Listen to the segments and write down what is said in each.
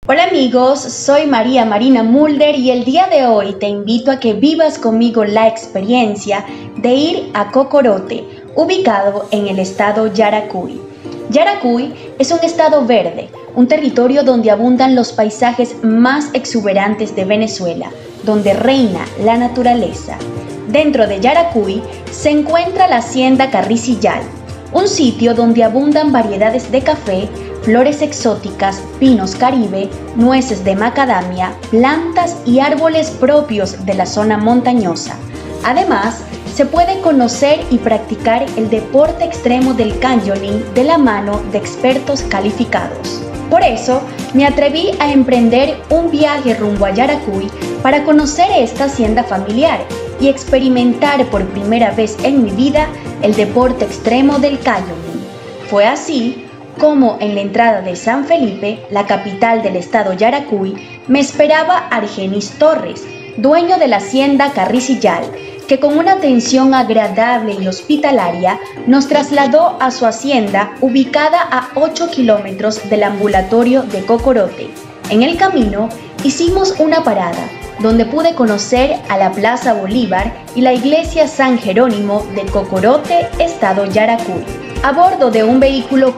Hola amigos, soy María Marina Mulder y el día de hoy te invito a que vivas conmigo la experiencia de ir a Cocorote, ubicado en el estado Yaracuy. Yaracuy es un estado verde, un territorio donde abundan los paisajes más exuberantes de Venezuela, donde reina la naturaleza. Dentro de Yaracuy se encuentra la Hacienda Carrizillal, un sitio donde abundan variedades de café, flores exóticas, pinos caribe, nueces de macadamia, plantas y árboles propios de la zona montañosa. Además, se puede conocer y practicar el deporte extremo del canyoning de la mano de expertos calificados. Por eso, me atreví a emprender un viaje rumbo a Yaracuy para conocer esta hacienda familiar y experimentar por primera vez en mi vida el deporte extremo del canyoning. Fue así como en la entrada de San Felipe, la capital del estado Yaracuy, me esperaba Argenis Torres, dueño de la hacienda Carrizillal, que con una atención agradable y hospitalaria nos trasladó a su hacienda ubicada a 8 kilómetros del ambulatorio de Cocorote. En el camino hicimos una parada, donde pude conocer a la Plaza Bolívar y la iglesia San Jerónimo de Cocorote, estado Yaracuy. A bordo de un vehículo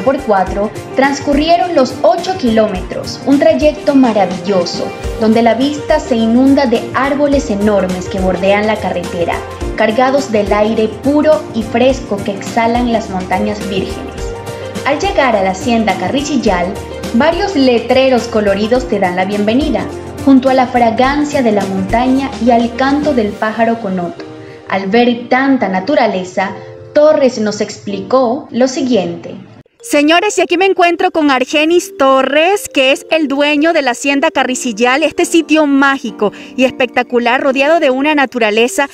4x4 transcurrieron los 8 kilómetros, un trayecto maravilloso, donde la vista se inunda de árboles enormes que bordean la carretera, cargados del aire puro y fresco que exhalan las montañas vírgenes. Al llegar a la hacienda Carrizillal, varios letreros coloridos te dan la bienvenida, junto a la fragancia de la montaña y al canto del pájaro conoto. Al ver tanta naturaleza, Torres nos explicó lo siguiente. Señores, y aquí me encuentro con Argenis Torres, que es el dueño de la hacienda Carrizillal, este sitio mágico y espectacular rodeado de una naturaleza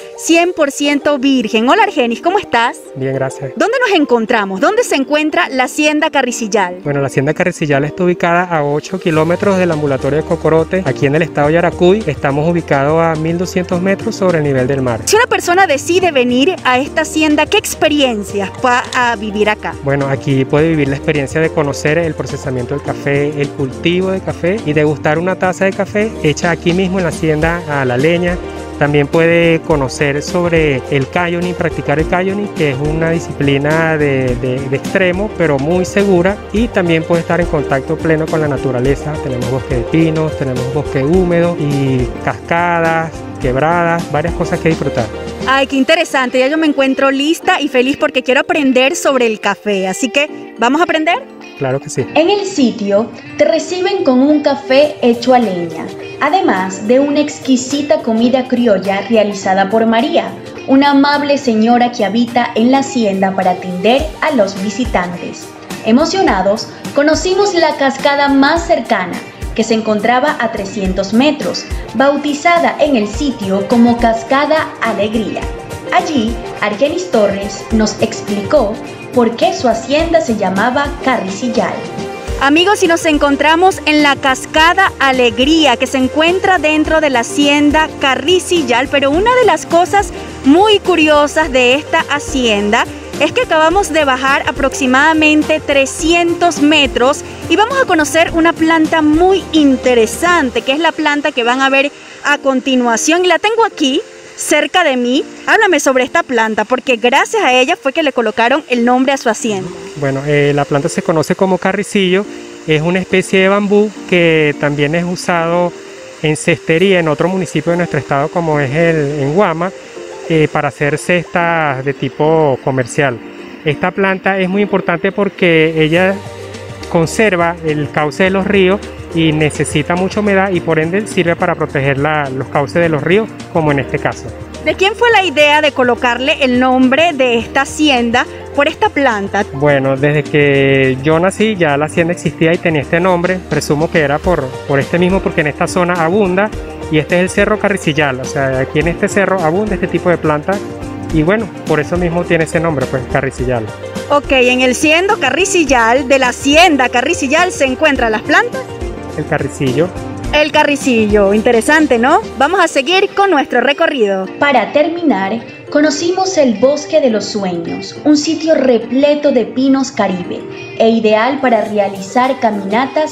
100% virgen. Hola Argenis, ¿cómo estás? Bien, gracias. ¿Dónde nos encontramos? ¿Dónde se encuentra la hacienda Carrizillal? Bueno, la hacienda Carrizillal está ubicada a 8 kilómetros del ambulatorio de Cocorote, aquí en el estado Yaracuy. Estamos ubicados a 1200 metros sobre el nivel del mar. Si una persona decide venir a esta hacienda, ¿qué experiencias va a vivir acá? Bueno, aquí puede vivir la experiencia de conocer el procesamiento del café, el cultivo de café y degustar una taza de café hecha aquí mismo en la hacienda a la leña. También puede conocer sobre el canyoning, practicar el canyoning, que es una disciplina de extremo, pero muy segura, y también puede estar en contacto pleno con la naturaleza. Tenemos bosque de pinos, tenemos bosque húmedo y cascadas, quebradas, varias cosas que disfrutar. Ay, qué interesante, ya yo me encuentro lista y feliz porque quiero aprender sobre el café, así que ¿vamos a aprender? Claro que sí. En el sitio te reciben con un café hecho a leña, además de una exquisita comida criolla realizada por María, una amable señora que habita en la hacienda para atender a los visitantes. Emocionados, conocimos la cascada más cercana, que se encontraba a 300 metros, bautizada en el sitio como Cascada Alegría. Allí, Argenis Torres nos explicó por qué su hacienda se llamaba Carrizillal. Amigos, y nos encontramos en la Cascada Alegría, que se encuentra dentro de la hacienda Carrizillal, pero una de las cosas muy curiosas de esta hacienda es que acabamos de bajar aproximadamente 300 metros y vamos a conocer una planta muy interesante, que es la planta que van a ver a continuación, y la tengo aquí cerca de mí. Háblame sobre esta planta, porque gracias a ella fue que le colocaron el nombre a su hacienda. Bueno, la planta se conoce como carricillo, es una especie de bambú que también es usado en cestería en otro municipio de nuestro estado, como es en Guama, para hacer cestas de tipo comercial. Esta planta es muy importante porque ella conserva el cauce de los ríos y necesita mucha humedad, y por ende sirve para proteger los cauces de los ríos, como en este caso. ¿De quién fue la idea de colocarle el nombre de esta hacienda por esta planta? Bueno, desde que yo nací ya la hacienda existía y tenía este nombre. Presumo que era por este mismo, porque en esta zona abunda, y este es el Cerro Carrizillal. O sea, aquí en este cerro abunda este tipo de planta, y bueno, por eso mismo tiene ese nombre, pues Carrizillal. Ok, en el siendo Carrizillal, de la hacienda Carrizillal, se encuentran las plantas. El carricillo. El carricillo, interesante, ¿no? Vamos a seguir con nuestro recorrido. Para terminar, conocimos el Bosque de los Sueños, un sitio repleto de pinos caribe e ideal para realizar caminatas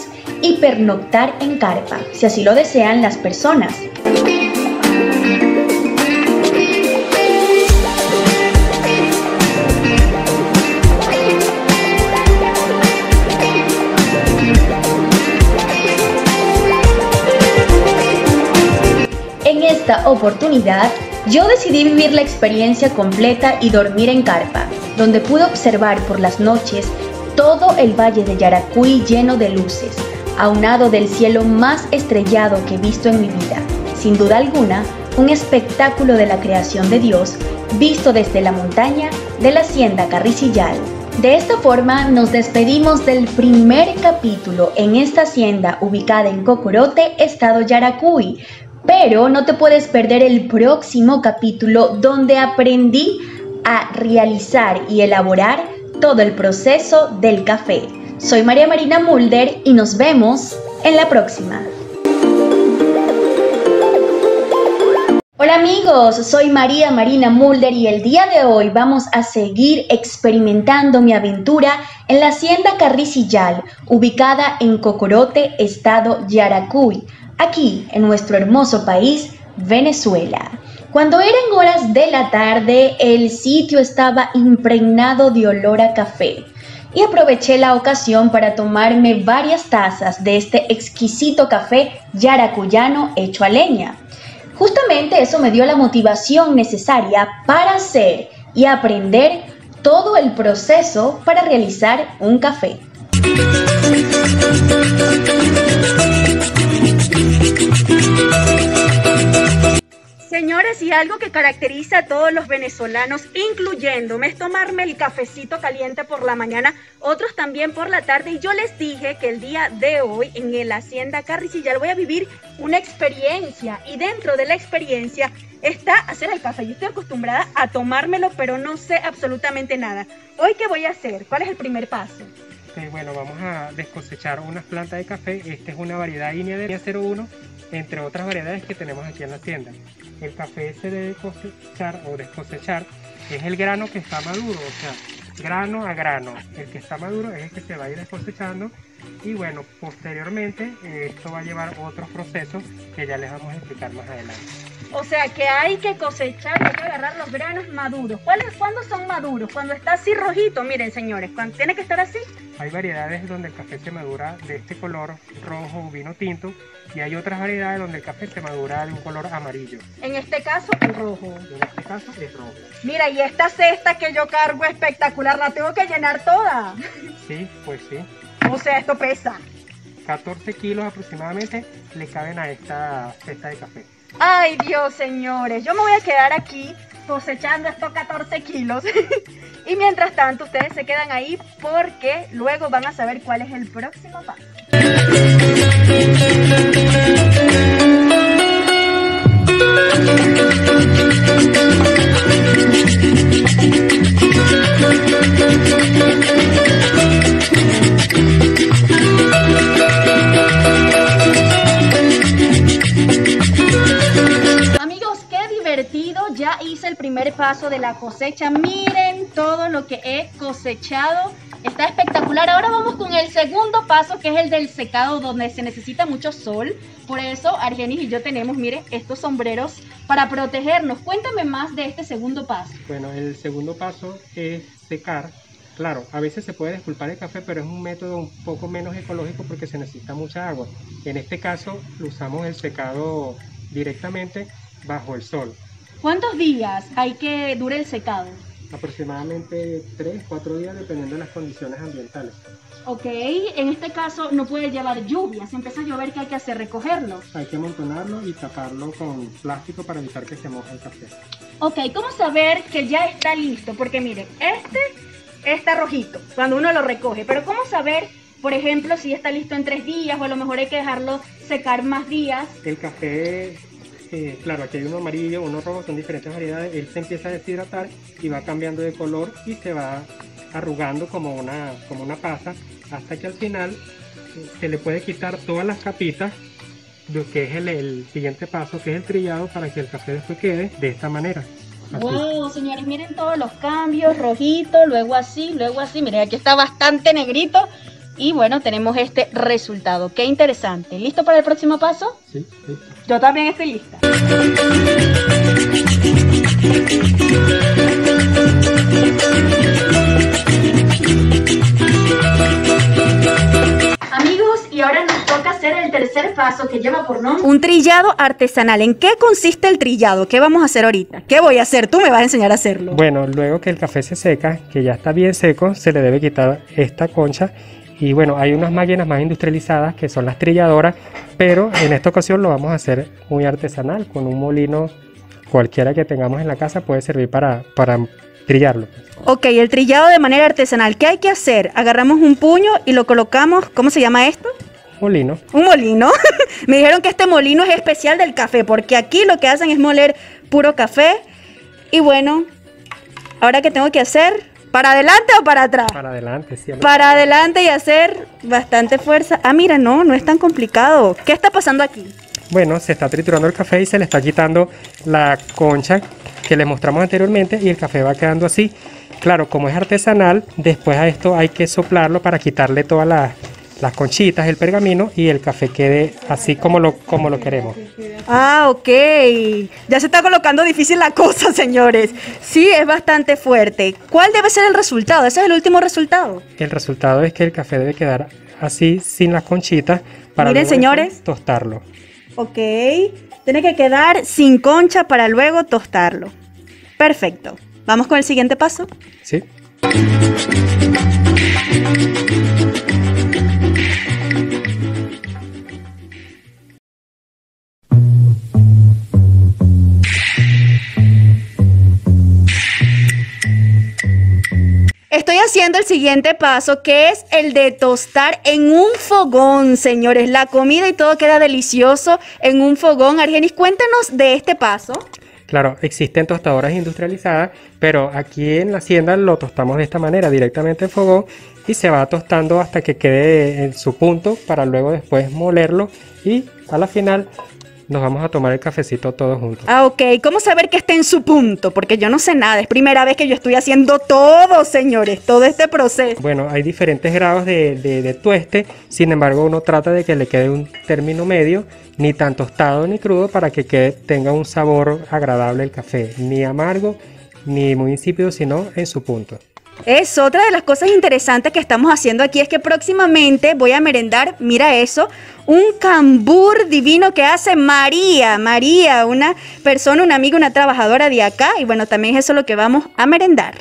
y pernoctar en carpa, si así lo desean las personas. En esta oportunidad, yo decidí vivir la experiencia completa y dormir en carpa, donde pude observar por las noches todo el valle de Yaracuy lleno de luces, aunado del cielo más estrellado que he visto en mi vida. Sin duda alguna, un espectáculo de la creación de Dios, visto desde la montaña de la hacienda Carricillal. De esta forma nos despedimos del primer capítulo en esta hacienda ubicada en Cocorote, estado Yaracuy. Pero no te puedes perder el próximo capítulo donde aprendí a realizar y elaborar todo el proceso del café. Soy María Marina Mulder y nos vemos en la próxima. Hola amigos, soy María Marina Mulder y el día de hoy vamos a seguir experimentando mi aventura en la hacienda Carricillal, ubicada en Cocorote, estado Yaracuy, aquí en nuestro hermoso país, Venezuela. Cuando eran horas de la tarde, el sitio estaba impregnado de olor a café y aproveché la ocasión para tomarme varias tazas de este exquisito café yaracuyano hecho a leña. Justamente eso me dio la motivación necesaria para hacer y aprender todo el proceso para realizar un café. Señores, y algo que caracteriza a todos los venezolanos, incluyéndome, es tomarme el cafecito caliente por la mañana, otros también por la tarde. Y yo les dije que el día de hoy en la hacienda Carricillal voy a vivir una experiencia, y dentro de la experiencia está hacer el café. Yo estoy acostumbrada a tomármelo, pero no sé absolutamente nada. ¿Hoy qué voy a hacer? ¿Cuál es el primer paso? Bueno, vamos a descosechar unas plantas de café. Esta es una variedad INEA de 01, entre otras variedades que tenemos aquí en la tienda. El café se debe cosechar o descosechar, es el grano que está maduro, o sea, grano a grano. El que está maduro es el que se va a ir descosechando y bueno, posteriormente esto va a llevar otros procesos que ya les vamos a explicar más adelante. O sea que hay que cosechar, hay que agarrar los granos maduros. ¿Cuándo son maduros? Cuando está así rojito, miren señores, cuando tiene que estar así. Hay variedades donde el café se madura de este color rojo o vino tinto y hay otras variedades donde el café se madura de un color amarillo. En este caso, el rojo. En este caso es rojo. Mira, y esta cesta que yo cargo espectacular, la tengo que llenar toda. Sí, pues sí. O sea, esto pesa. 14 kilos aproximadamente le caben a esta cesta de café. Ay Dios, señores, yo me voy a quedar aquí cosechando estos 14 kilos y mientras tanto ustedes se quedan ahí porque luego van a saber cuál es el próximo paso. Ya hice el primer paso de la cosecha. Miren todo lo que he cosechado. Está espectacular. Ahora vamos con el segundo paso, que es el del secado, donde se necesita mucho sol. Por eso Argenis y yo tenemos, miren, estos sombreros para protegernos. Cuéntame más de este segundo paso. Bueno, el segundo paso es secar. Claro, a veces se puede despulpar el café, pero es un método un poco menos ecológico porque se necesita mucha agua. En este caso usamos el secado directamente bajo el sol. ¿Cuántos días hay que dure el secado? Aproximadamente 3-4 días dependiendo de las condiciones ambientales. Ok, en este caso no puede llevar lluvia, si empieza a llover, ¿qué hay que hacer? ¿Recogerlo? Hay que amontonarlo y taparlo con plástico para evitar que se moje el café. Ok, ¿cómo saber que ya está listo? Porque miren, este está rojito cuando uno lo recoge, pero ¿cómo saber, por ejemplo, si está listo en 3 días o a lo mejor hay que dejarlo secar más días? El café... claro, aquí hay uno amarillo, uno rojo, son diferentes variedades. Él se empieza a deshidratar y va cambiando de color y se va arrugando como una pasa, hasta que al final se le puede quitar todas las capitas, lo que es el siguiente paso, que es el trillado, para que el café después quede de esta manera. Así. Wow, señores, miren todos los cambios, rojito, luego así, miren, aquí está bastante negrito, y bueno, tenemos este resultado. Qué interesante. ¿Listo para el próximo paso? Sí, listo. Yo también estoy lista. Amigos, y ahora nos toca hacer el tercer paso que lleva por nombre un trillado artesanal. ¿En qué consiste el trillado? ¿Qué vamos a hacer ahorita? ¿Qué voy a hacer? Tú me vas a enseñar a hacerlo. Bueno, luego que el café se seca, que ya está bien seco, se le debe quitar esta concha. Y bueno, hay unas máquinas más industrializadas que son las trilladoras, pero en esta ocasión lo vamos a hacer muy artesanal, con un molino cualquiera que tengamos en la casa puede servir para trillarlo. Ok, el trillado de manera artesanal. ¿Qué hay que hacer? Agarramos un puño y lo colocamos, ¿cómo se llama esto? Molino. Un molino. Me dijeron que este molino es especial del café, porque aquí lo que hacen es moler puro café. Y bueno, ¿ahora qué tengo que hacer? ¿Para adelante o para atrás? Para adelante, sí. Para adelante y hacer bastante fuerza. Ah, mira, no es tan complicado. ¿Qué está pasando aquí? Bueno, se está triturando el café y se le está quitando la concha que les mostramos anteriormente y el café va quedando así. Claro, como es artesanal, después a esto hay que soplarlo para quitarle todas las conchitas, el pergamino, y el café quede así como lo queremos. Ah, ok. Ya se está colocando difícil la cosa, señores. Sí, es bastante fuerte. ¿Cuál debe ser el resultado? ¿Ese es el último resultado? El resultado es que el café debe quedar así, sin las conchitas, para miren, luego señores, tostarlo. Ok. Tiene que quedar sin concha para luego tostarlo. Perfecto. ¿Vamos con el siguiente paso? Sí. Estoy haciendo el siguiente paso, que es el de tostar en un fogón, señores. La comida y todo queda delicioso en un fogón. Argenis, cuéntanos de este paso. Claro, existen tostadoras industrializadas, pero aquí en la hacienda lo tostamos de esta manera, directamente en fogón, y se va tostando hasta que quede en su punto para luego después molerlo y a la final nos vamos a tomar el cafecito todos juntos. Ah, ok. ¿Cómo saber que esté en su punto? Porque yo no sé nada. Es primera vez que yo estoy haciendo todo, señores. Todo este proceso. Bueno, hay diferentes grados de tueste. Sin embargo, uno trata de que le quede un término medio, ni tan tostado ni crudo, para que tenga un sabor agradable el café. Ni amargo, ni muy insípido, sino en su punto. Es otra de las cosas interesantes que estamos haciendo aquí, es que próximamente voy a merendar, mira eso, un cambur divino que hace María, una persona, una amiga, una trabajadora de acá, y bueno, también es eso lo que vamos a merendar.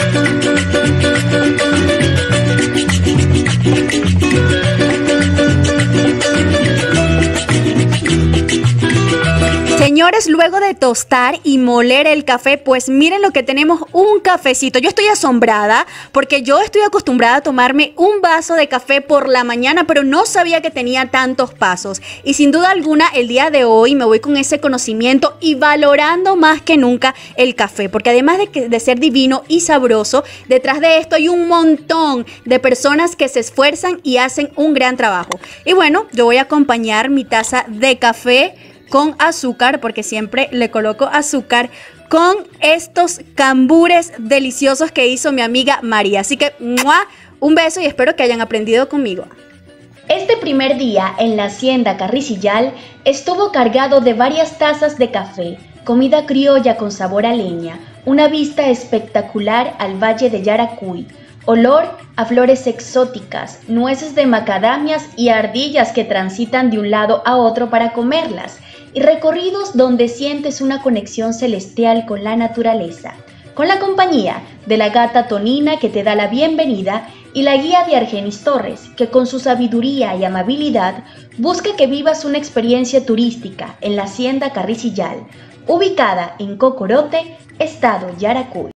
Señores, luego de tostar y moler el café, pues miren lo que tenemos, un cafecito. Yo estoy asombrada porque yo estoy acostumbrada a tomarme un vaso de café por la mañana, pero no sabía que tenía tantos pasos. Y sin duda alguna, el día de hoy me voy con ese conocimiento y valorando más que nunca el café, porque además de ser divino y sabroso, detrás de esto hay un montón de personas que se esfuerzan y hacen un gran trabajo. Y bueno, yo voy a acompañar mi taza de café con azúcar, porque siempre le coloco azúcar, con estos cambures deliciosos que hizo mi amiga María. Así que, ¡mua!, un beso y espero que hayan aprendido conmigo. Este primer día en la hacienda Carricillal estuvo cargado de varias tazas de café, comida criolla con sabor a leña, una vista espectacular al valle de Yaracuy, olor a flores exóticas, nueces de macadamias y ardillas que transitan de un lado a otro para comerlas, y recorridos donde sientes una conexión celestial con la naturaleza, con la compañía de la gata Tonina que te da la bienvenida y la guía de Argenis Torres, que con su sabiduría y amabilidad busca que vivas una experiencia turística en la hacienda Carricillal, ubicada en Cocorote, estado Yaracuy.